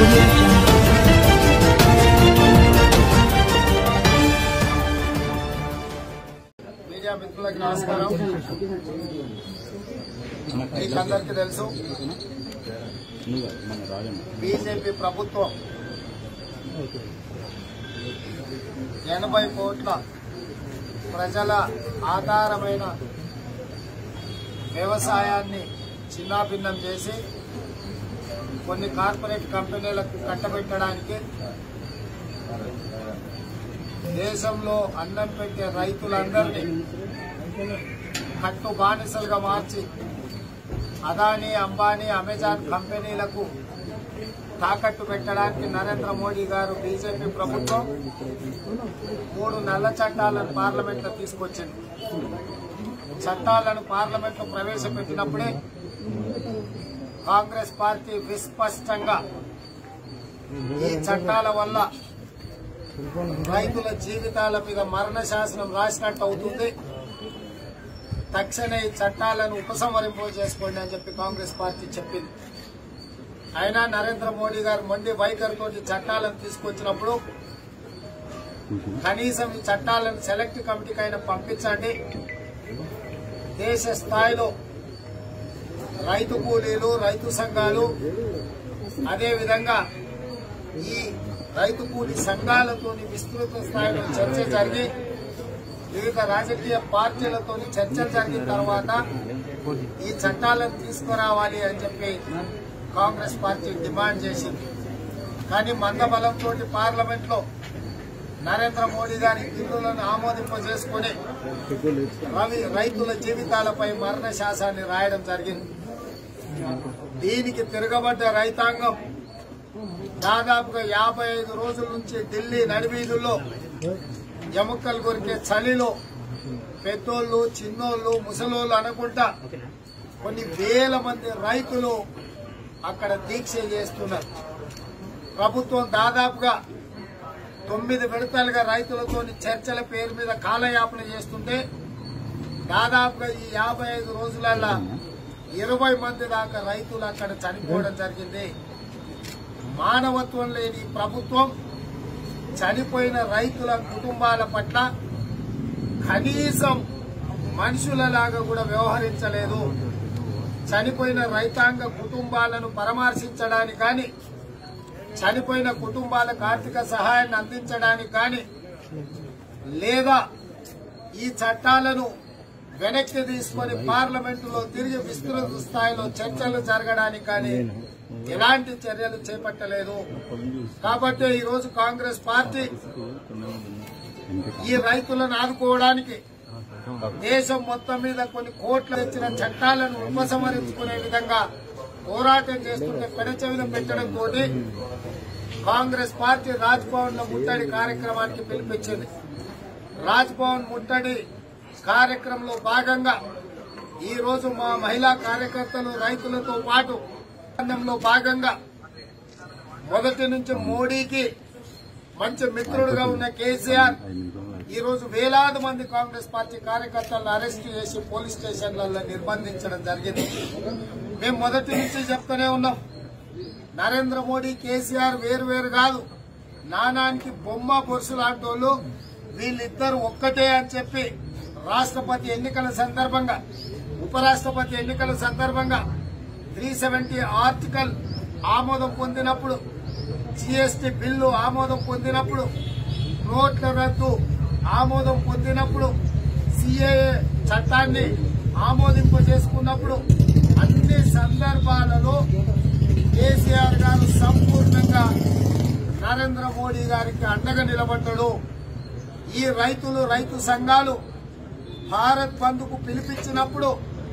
Media మిత్రులకు నమస్కారం. మీకందరికీ తెలుసు, బీజేపీ ప్రభుత్వం 80 కోట్ల ప్రజల ఆధారమైన వ్యవసాయాన్ని చిన్నాభిన్నం చేసి కొన్ని కార్పొరేట్ కంపెనీలకు కట్టబెట్టడానికి, దేశంలో అన్నం పెట్టే రైతులందరినీ కట్టు బానిసలుగా మార్చి అదానీ, అంబానీ, అమెజాన్ కంపెనీలకు తాకట్టు పెట్టడానికి నరేంద్ర మోడీ గారు బీజేపీ ప్రభుత్వం 3 నల్ల చట్టాలను పార్లమెంట్లో తీసుకొచ్చింది. చట్టాలను పార్లమెంట్లో ప్రవేశపెట్టినప్పుడే కాంగ్రెస్ పార్టీ విస్పష్టంగా ఈ చట్టాల వల్ల రైతుల జీవితాల మీద మరణ శాసనం రాసినట్టు అవుతుంది, తక్షణ ఈ చట్టాలను ఉపసంహరింపు చేసుకోండి అని చెప్పి కాంగ్రెస్ పార్టీ చెప్పింది. అయినా నరేంద్ర మోడీ గారు మొండి వైఖరితో చట్టాలను తీసుకొచ్చినప్పుడు కనీసం ఈ చట్టాలను సెలెక్ట్ కమిటీకి అయినా పంపించండి, దేశ స్థాయిలో రైతు కూలీలు, రైతు సంఘాలు, అదేవిధంగా ఈ రైతు కూలీ సంఘాలతో విస్తృత స్థాయిలో చర్చ జరిగి వివిధ రాజకీయ పార్టీలతో చర్చలు జరిగిన తర్వాత ఈ చట్టాలను తీసుకురావాలి అని చెప్పి కాంగ్రెస్ పార్టీ డిమాండ్ చేసింది. కానీ మందబలంతో పార్లమెంట్ లో నరేంద్ర మోడీ గారి బిల్లులను ఆమోదింపజేసుకుని రైతుల జీవితాలపై మరణ శాసనాన్ని రాయడం జరిగింది. దీనికి తిరగబడ్డ రైతాంగం దాదాపుగా 55 రోజుల నుంచి ఢిల్లీ నడివీధుల్లో ఎముకలు కొరికే చలిలో పెద్దోళ్లు, చిన్నోళ్లు, ముసలోళ్లు అనుకుంటా కొన్ని వేల మంది రైతులు అక్కడ దీక్ష చేస్తున్నారు. ప్రభుత్వం దాదాపుగా 9 విడతలుగా రైతులతో చర్చల పేరు మీద కాలయాపన చేస్తుంటే దాదాపుగా ఈ 55 రోజులలో 20 మంది దాకా రైతులు అక్కడ చనిపోవడం జరిగింది. మానవత్వం లేని ప్రభుత్వం చనిపోయిన రైతుల కుటుంబాల పట్ల కనీసం మనుషులలాగా కూడా వ్యవహరించలేదు. చనిపోయిన రైతాంగ కుటుంబాలను పరామర్శించడానికి కానీ, చనిపోయిన కుటుంబాలకు ఆర్థిక సహాయాన్ని అందించడానికి కానీ, లేదా ఈ చట్టాలను వెనక్కి తీసుకుని పార్లమెంటులో తిరిగి విస్తృత స్థాయిలో చర్చలు జరగడానికి కానీ ఎలాంటి చర్యలు చేపట్టలేదు. కాబట్టి ఈరోజు కాంగ్రెస్ పార్టీ ఈ రైతులను ఆదుకోవడానికి దేశం మొత్తం మీద కొన్ని కోట్లు ఇచ్చిన చట్టాలను ఉపసంహరించుకునే విధంగా పోరాటం చేస్తుంటే పెడచెవిన పెట్టడంతో కాంగ్రెస్ పార్టీ రాజ్ భవన్ లో ముట్టడి కార్యక్రమానికి పిలిపించింది. రాజ్ భవన్ ముట్టడి కార్యక్రమంలో భాగంగా ఈ రోజు మా మహిళా కార్యకర్తలు రైతులతో పాటు భాగంగా మొదటి నుంచి మోడీకి మంచి మిత్రుడుగా ఉన్న కేసీఆర్ ఈ రోజు వేలాది మంది కాంగ్రెస్ పార్టీ కార్యకర్తలను అరెస్టు చేసి పోలీస్ స్టేషన్లలో నిర్బంధించడం జరిగింది. మేము మొదటి నుంచి చెప్తూనే ఉన్నాం, నరేంద్ర మోడీ, కేసీఆర్ వేరు కాదు, నానానికి బొమ్మ బొరుసు లాంటి వాళ్ళు, వీళ్ళిద్దరు ఒక్కటే అని చెప్పి రాష్ట్రపతి ఎన్నికల సందర్భంగా, ఉపరాష్ట్రపతి ఎన్నికల సందర్భంగా 370 ఆర్టికల్ ఆమోదం పొందినప్పుడు, జీఎస్టీ బిల్లు ఆమోదం పొందినప్పుడు, నోట్ల రద్దు ఆమోదం పొందినప్పుడు, సిఏఏ చట్టాన్ని ఆమోదింపజేసుకున్నప్పుడు అన్ని సందర్భాలలో కేసీఆర్ గారు సంపూర్ణంగా నరేంద్ర మోడీ గారికి అండగా నిలబడ్డాడు. ఈ రైతులు, రైతు సంఘాలు భారత్ బంద్కు పిలిపించినప్పుడు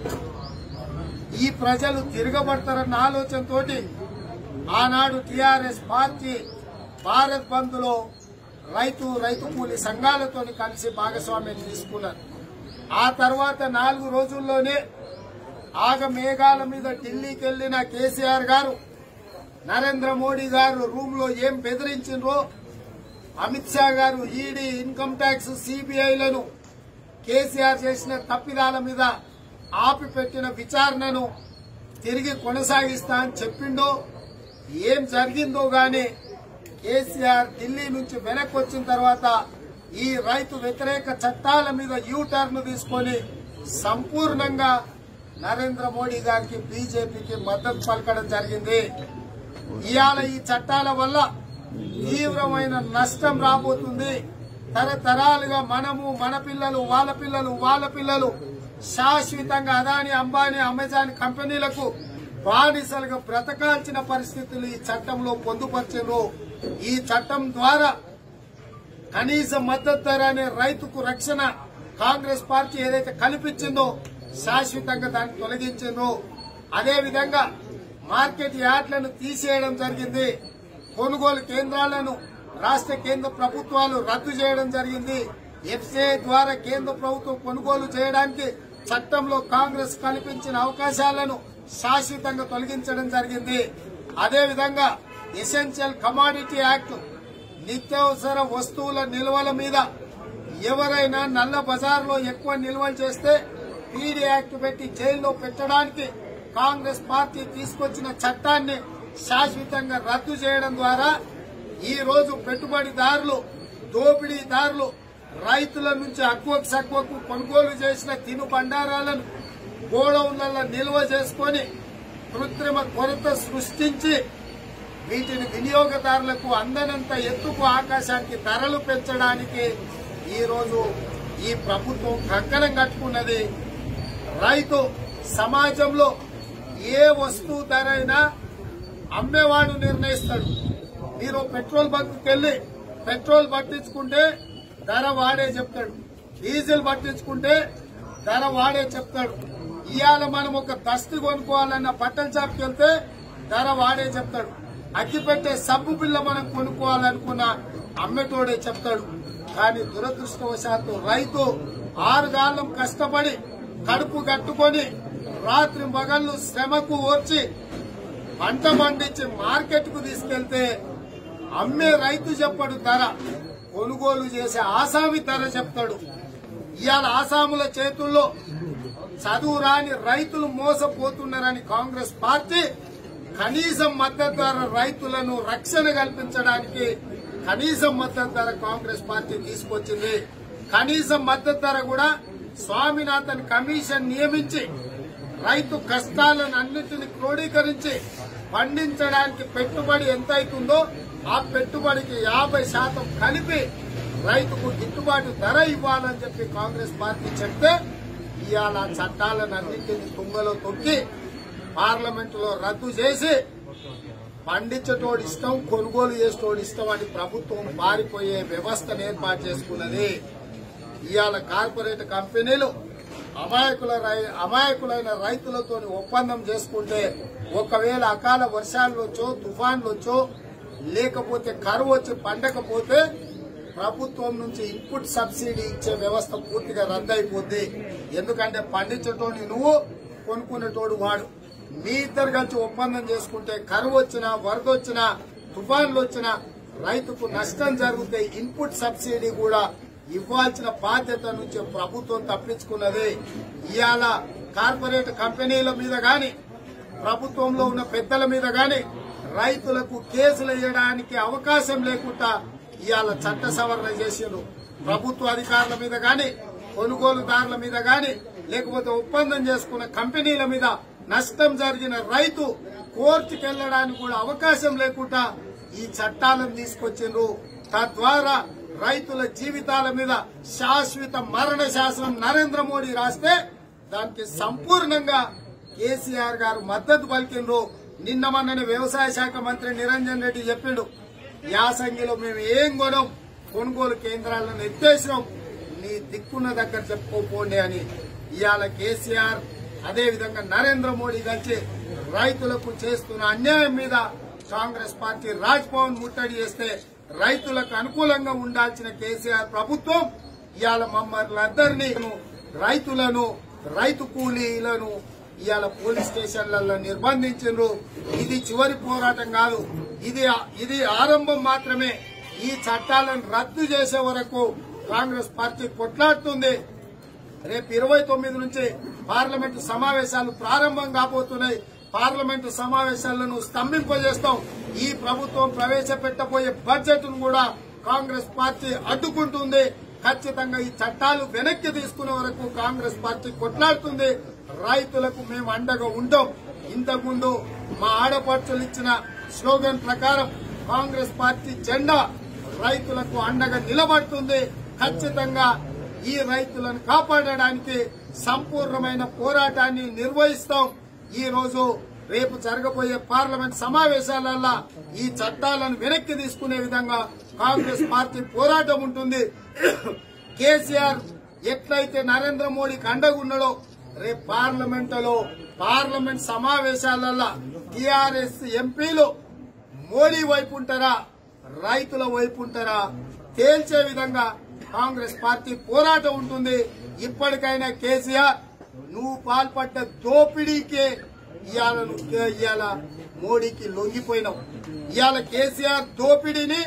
ఈ ప్రజలు తిరగబడతారన్న ఆలోచనతో ఆనాడు టీఆర్ఎస్ పార్టీ భారత్ బంద్ లో రైతు కూలీ సంఘాలతో కలిసి భాగస్వామ్యం తీసుకున్నారు. ఆ తర్వాత 4 రోజుల్లోనే ఆగమేఘాల మీద ఢిల్లీకి వెళ్లిన కేసీఆర్ గారు నరేంద్ర మోడీ గారు రూమ్ లో ఏం బెదిరించిండ్రో, అమిత్ షా గారు ఈడీ, ఇన్కమ్ ట్యాక్స్, సిబిఐలను కేసీఆర్ చేసిన తప్పిదాల మీద ఆపిపెట్టిన విచారణను తిరిగి కొనసాగిస్తా అని చెప్పిండో ఏం జరిగిందో గాని కేసీఆర్ ఢిల్లీ నుంచి వెనక్కి వచ్చిన తర్వాత ఈ రైతు వ్యతిరేక చట్టాల మీద యూటర్న్ తీసుకొని సంపూర్ణంగా నరేంద్ర మోడీ గారికి బీజేపీకి మద్దతు పలకడం జరిగింది. ఇవాళ ఈ చట్టాల వల్ల తీవ్రమైన నష్టం రాబోతుంది. తరతరాలుగా మనము, మన పిల్లలు, వాళ్ళ పిల్లలు శాశ్వతంగా అదాని, అంబానీ, అమెజాన్ కంపెనీలకు బానిసలుగా బ్రతకాల్సిన పరిస్థితులు ఈ చట్టంలో పొందుపరిచారు. ఈ చట్టం ద్వారా కనీస మద్దతు ధర అనే రైతుకు రక్షణ కాంగ్రెస్ పార్టీ ఏదైతే కల్పించిందో శాశ్వతంగా దాన్ని తొలగించిందో, అదేవిధంగా మార్కెట్ యార్డ్లను తీసేయడం జరిగింది. కొనుగోలు కేంద్రాలను రాష్ట్ర కేంద్ర ప్రభుత్వాలు రద్దు చేయడం జరిగింది. ఎఫ్సిఐ ద్వారా కేంద్ర ప్రభుత్వం కొనుగోలు చేయడానికి చట్టంలో కాంగ్రెస్ కల్పించిన అవకాశాలను శాశ్వతంగా తొలగించడం జరిగింది. అదేవిధంగా ఎసెన్షియల్ కమాడిటీ యాక్ట్, నిత్యావసర వస్తువుల నిల్వల మీద ఎవరైనా నల్ల బజార్లో ఎక్కువ నిల్వలు చేస్తే పీడీ యాక్ట్ పెట్టి జైల్లో పెట్టడానికి కాంగ్రెస్ పార్టీ తీసుకొచ్చిన చట్టాన్ని శాశ్వతంగా రద్దు చేయడం ద్వారా ఈ రోజు పెట్టుబడిదారులు, దోపిడీదారులు రైతుల నుంచి అక్కువకు సక్కువకు కొనుగోలు చేసిన తినుబండారాలను గోడౌన్లలో నిల్వ చేసుకుని కృత్రిమ కొరత సృష్టించి వీటిని వినియోగదారులకు అందనంత ఎత్తుకు ఆకాశానికి ధరలు పెంచడానికి ఈ రోజు ఈ ప్రభుత్వం కంకణం కట్టుకున్నది. రైతు సమాజంలో ఏ వస్తువు ధర అయినా అమ్మేవాడు నిర్ణయిస్తాడు. మీరు పెట్రోల్ బంక్కి వెళ్లి పెట్రోల్ పట్టించుకుంటే ధర వాడే చెప్తాడు, డీజిల్ పట్టించుకుంటే ధర వాడే చెప్తాడు. ఇవాళ మనం ఒక దస్తు కొనుక్కోవాలన్న బట్టల షాప్కి వెళ్తే ధర వాడే చెప్తాడు. అగ్గిపెట్టే సబ్బు బిల్ల మనం కొనుక్కోవాలనుకున్న అమ్మేటోడే చెప్తాడు. కానీ దురదృష్టవశాత్తు రైతు 6 గాలం కష్టపడి కడుపు కట్టుకొని రాత్రి పగళ్లు శ్రమకు ఓర్చి పంట పండించి మార్కెట్ కు తీసుకెళ్తే అమ్మే రైతు చెప్పడు ధర, కొనుగోలు చేసే ఆసామి ధర చెప్తాడు. ఇవాళ ఆసాముల చేతుల్లో చదువు రాని రైతులు మోసపోతున్నారని కాంగ్రెస్ పార్టీ కనీసం మద్దతు ధర రైతులను రక్షణ కల్పించడానికి కనీసం మద్దతు ధర కాంగ్రెస్ పార్టీ తీసుకొచ్చింది. కనీసం మద్దతు ధర కూడా స్వామినాథన్ కమిషన్ నియమించి రైతు కష్టాలను అన్నింటినీ క్రోడీకరించి పండించడానికి పెట్టుబడి ఎంత అవుతుందో ఆ పెట్టుబడికి 50% కలిపి రైతుకు గిట్టుబాటు ధర ఇవ్వాలని చెప్పి కాంగ్రెస్ పార్టీ చెప్తే ఇవాళ చట్టాలను అన్నింటినీ తుంగలో తొక్కి పార్లమెంటులో రద్దు చేసి పండించేటోడు ఇష్టం, కొనుగోలు చేసేటోడు ఇష్టం అని ప్రభుత్వం పారిపోయే వ్యవస్థను ఏర్పాటు చేసుకున్నది. ఇవాళ కార్పొరేట్ కంపెనీలు అమాయకులైన రైతులతో ఒప్పందం చేసుకుంటే ఒకవేళ అకాల వర్షాలు వచ్చో, తుఫాన్లు వచ్చో, లేకపోతే కరువు వచ్చి పండకపోతే ప్రభుత్వం నుంచి ఇన్పుట్ సబ్సిడీ ఇచ్చే వ్యవస్థ పూర్తిగా రద్దయిపోద్ది. ఎందుకంటే పండించేటోడు నువ్వు, కొనుక్కునేటోడు వాడు. మీ ఇద్దరు కలిసి ఒప్పందం చేసుకుంటే కరువు వచ్చినా, వరద వచ్చినా, తుఫాన్లు వచ్చినా రైతుకు నష్టం జరిగితే ఇన్పుట్ సబ్సిడీ కూడా ఇవ్వాల్సిన బాధ్యత నుంచి ప్రభుత్వం తప్పించుకున్నది. ఇవాళ కార్పొరేట్ కంపెనీల మీద గాని, ప్రభుత్వంలో ఉన్న పెద్దల మీద గాని రైతులకు కేసులు వేయడానికి అవకాశం లేకుండా ఇవాళ చట్ట సవరణ చేసిండ్రు. ప్రభుత్వ అధికారుల మీద గాని, కొనుగోలుదారుల మీద గాని, లేకపోతే ఒప్పందం చేసుకున్న కంపెనీల మీద నష్టం జరిగిన రైతు కోర్టుకు వెళ్లడానికి కూడా అవకాశం లేకుండా ఈ చట్టాలను తీసుకొచ్చిండ్రు. తద్వారా రైతుల జీవితాల మీద శాశ్వత మరణ శాసనం నరేంద్ర మోడీ రాస్తే దానికి సంపూర్ణంగా కేసీఆర్ గారు మద్దతు పలికిండ్రు. నిన్న మొన్ననే వ్యవసాయ శాఖ మంత్రి నిరంజన్ రెడ్డి చెప్పిండు, యాసంగిలో మేము ఏం కొనం, కొనుగోలు కేంద్రాలను ఎత్తేసినాం, నీ దిక్కున్న దగ్గర చెప్పుకోపోండి అని. ఇవాళ కేసీఆర్ అదేవిధంగా నరేంద్ర మోడీ కలిసి రైతులకు చేస్తున్న అన్యాయం మీద కాంగ్రెస్ పార్టీ రాజ్ భవన్ ముట్టడి చేస్తే రైతులకు అనుకూలంగా ఉండాల్సిన కేసీఆర్ ప్రభుత్వం ఇవాళ మమ్మల్ని అందరినీ, రైతులను, రైతు కూలీలను ఇవాళ పోలీస్ స్టేషన్లలో నిర్బంధించారు. ఇది చివరి పోరాటం కాదు, ఇది ఆరంభం మాత్రమే. ఈ చట్టాలను రద్దు చేసే వరకు కాంగ్రెస్ పార్టీ కొట్లాడుతుంది. రేపు 29 నుంచి పార్లమెంటు సమావేశాలు ప్రారంభం కాబోతున్నాయి. పార్లమెంటు సమావేశాలను స్తంభింపజేస్తాం. ఈ ప్రభుత్వం ప్రవేశపెట్టబోయే బడ్జెట్ ను కూడా కాంగ్రెస్ పార్టీ అడ్డుకుంటుంది. ఖచ్చితంగా ఈ చట్టాలు వెనక్కి తీసుకునే వరకు కాంగ్రెస్ పార్టీ కొట్లాడుతుంది. రైతులకు మేము అండగా ఉంటాం. ఇంతకుముందు మా ఆడపడుచులు ఇచ్చిన స్లోగన్ ప్రకారం కాంగ్రెస్ పార్టీ జెండా రైతులకు అండగా నిలబడుతుంది. ఖచ్చితంగా ఈ రైతులను కాపాడడానికి సంపూర్ణమైన పోరాటాన్ని నిర్వహిస్తాం. ఈ రోజు రేపు జరగబోయే పార్లమెంట్ సమావేశాలలో ఈ చట్టాలను వెనక్కి తీసుకునే విధంగా కాంగ్రెస్ పార్టీ పోరాటం ఉంటుంది. కేసీఆర్ ఎట్లయితే నరేంద్ర మోడీకి అండగా ఉన్నాడో రేపు పార్లమెంట్ సమావేశాలలో టీఆర్ఎస్ ఎంపీలు మోడీ వైపు ఉంటారా రైతుల వైపు ఉంటారా తేల్చే విధంగా కాంగ్రెస్ పార్టీ పోరాటం ఉంటుంది. ఇప్పటికైనా కేసీఆర్ నువ్వు పాల్పడ్డ దోపిడీకే ఇవాళ మోడీకి లొంగిపోయినావు. ఇవాళ కేసీఆర్ దోపిడీని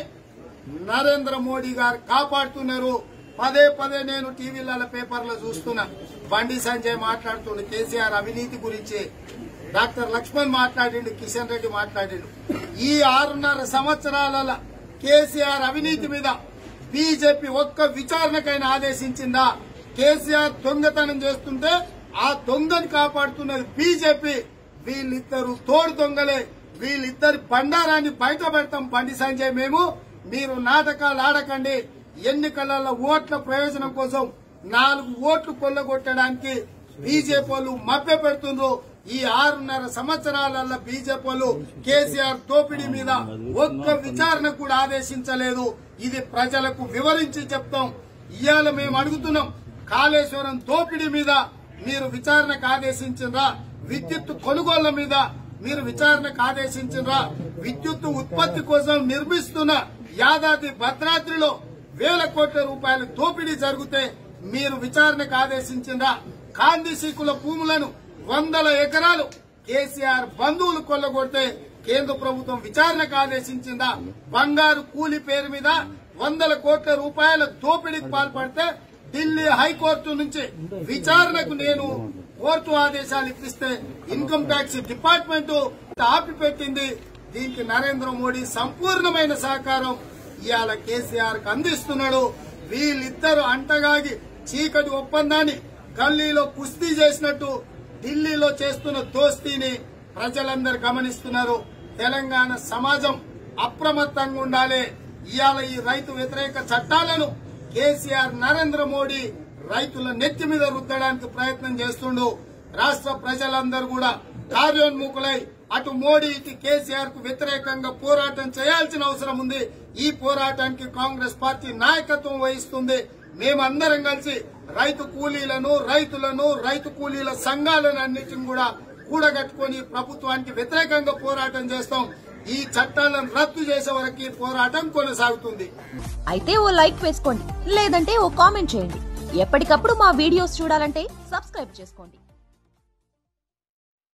నరేంద్ర మోడీ గారు కాపాడుతున్నారు. పదే పదే నేను టీవీలలో పేపర్లో చూస్తున్నా. బండి సంజయ్ మాట్లాడుతుండు కేసీఆర్ అవినీతి గురించి, డాక్టర్ లక్ష్మణ్ మాట్లాడిండు, కిషన్ రెడ్డి మాట్లాడిండు. ఈ 6.5 సంవత్సరాల కేసీఆర్ అవినీతి మీద బీజేపీ ఒక్క విచారణకైనా ఆదేశించిందా? కేసీఆర్ దొంగతనం చేస్తుంటే ఆ దొంగని కాపాడుతున్నది బీజేపీ. వీళ్ళిద్దరు తోడు దొంగలే. వీళ్ళిద్దరి బండారాన్ని బయట పెడతాం. బండి సంజయ్ మీరు నాటకాలు ఆడకండి. ఎన్నికలలో ఓట్ల ప్రయోజనం కోసం 4 ఓట్లు కొల్లగొట్టడానికి బీజేపీ వాళ్ళు మభ్య పెడుతుండ్రు. ఈ 6.5 సంవత్సరాలలో బీజేపీ వాళ్ళు కేసీఆర్ దోపిడీ మీద ఒక్క విచారణ కూడా ఆదేశించలేదు. ఇది ప్రజలకు వివరించి చెప్తాం. ఇవాళ మేము అడుగుతున్నాం, కాళేశ్వరం దోపిడీ మీద మీరు విచారణకు ఆదేశించిండ్రా? విద్యుత్ కొనుగోళ్ల మీద మీరు విచారణకు ఆదేశించిండ్రా? విద్యుత్ ఉత్పత్తి కోసం నిర్మిస్తున్న యాదాద్రి భద్రాద్రిలో 1,000 కోట్ల రూపాయల దోపిడీ జరిగితే మీరు విచారణకు ఆదేశించిండ్రా? కాందిశీకుల భూములను 100 ఎకరాలు కేసీఆర్ బంధువులు కొల్లగొడితే కేంద్ర ప్రభుత్వం విచారణకు ఆదేశించిందా? బంగారు కూలి పేరు మీద 100 కోట్ల రూపాయల దోపిడీకి పాల్పడితే ఢిల్లీ హైకోర్టు నుంచి విచారణకు నేను కోర్టు ఆదేశాలు ఇప్పిస్తే ఇన్కమ్ ట్యాక్స్ డిపార్ట్మెంట్ ఆపిపెట్టింది. దీనికి నరేంద్ర మోడీ సంపూర్ణమైన సహకారం ఇవాళ కేసీఆర్ కు అందిస్తున్నాడు. వీళ్ళిద్దరు అంటగాగి చీకటి ఒప్పందాన్ని గల్లీలో కుస్తీ చేసినట్టు ఢిల్లీలో చేస్తున్న దోస్తీని ప్రజలందరూ గమనిస్తున్నారు. తెలంగాణ సమాజం అప్రమత్తంగా ఉండాలి. ఇవాళ ఈ రైతు వ్యతిరేక చట్టాలను కేసీఆర్ నరేంద్ర మోడీ రైతుల నెత్తి మీద రుద్దడానికి ప్రయత్నం చేస్తుండు. రాష్ట్ర ప్రజలందరూ కూడా కార్యోన్ముఖులై అటు మోడీ ఇటు కేసీఆర్ కు వ్యతిరేకంగా పోరాటం చేయాల్సిన అవసరం ఉంది. ఈ పోరాటానికి కాంగ్రెస్ పార్టీ నాయకత్వం వహిస్తుంది. మేమందరం కలిసి రైతు కూలీల సంఘాలను అన్నిటిని కూడా కూడగట్టుకుని ప్రభుత్వానికి వ్యతిరేకంగా పోరాటం చేస్తాం. ఈ చట్టాలను రద్దు చేసే వరకు పోరాటం కొనసాగుతుంది. అయితే ఓ లైక్ వేసుకోండి, లేదంటే ఓ కామెంట్ చేయండి. ఎప్పటికప్పుడు మా వీడియోస్ చూడాలంటే సబ్స్క్రైబ్ చేసుకోండి.